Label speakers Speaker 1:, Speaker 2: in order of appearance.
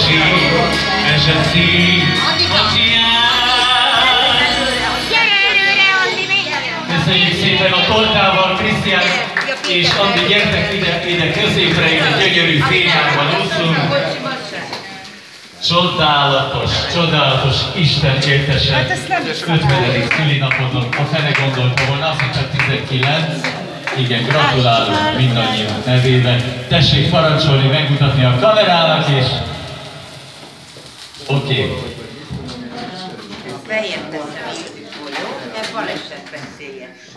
Speaker 1: Köszönjük szépen a tortával, Krisztián és Andi, gyertek ide középre, ide gyönyörű fényárban úszunk. Csodálatos, Isten értesen 50. szülinapodon, a fene gondolta volna, azt, hogy csak 19. Igen, gratulálunk mindannyiunk nevében. Tessék parancsolni, megmutatni a kamerának, és oké.
Speaker 2: Beértezem, jó? Mert baleset beszéljen.